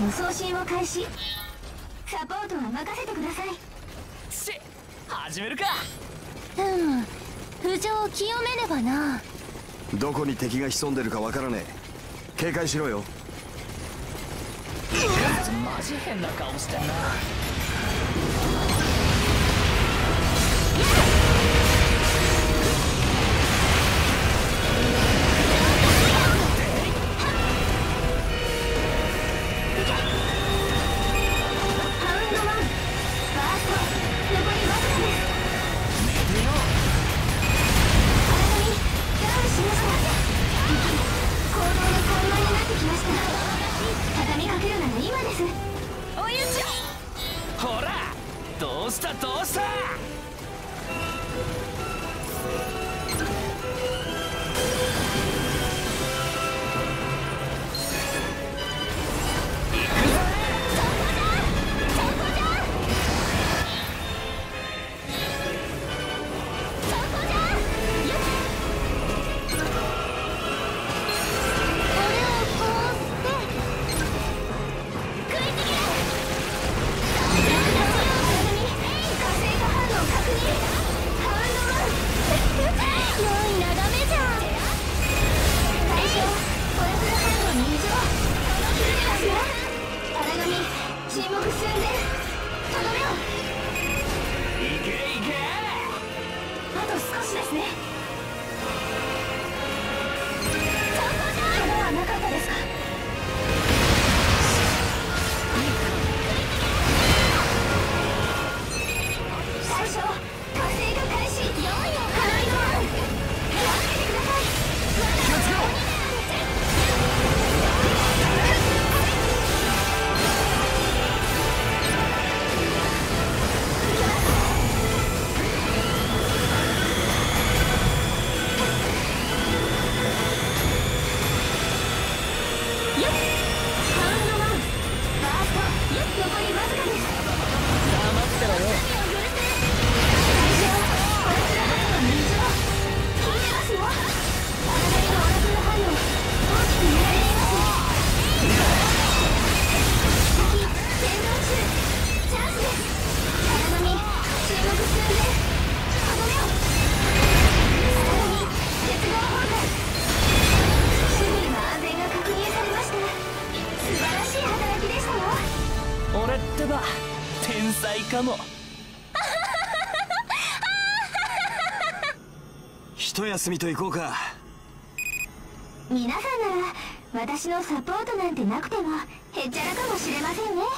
送信を開始。サポートは任せてください。 始めるか。 浮上を清めねばな。 どこに敵が潜んでるかわからねえ。警戒しろよ。 マジ変な顔してんな。ほら、どうしたどうした。俺ってば天才かも。 一休みと行こうか。 皆さんなら私のサポートなんてなくてもへっちゃらかもしれませんね。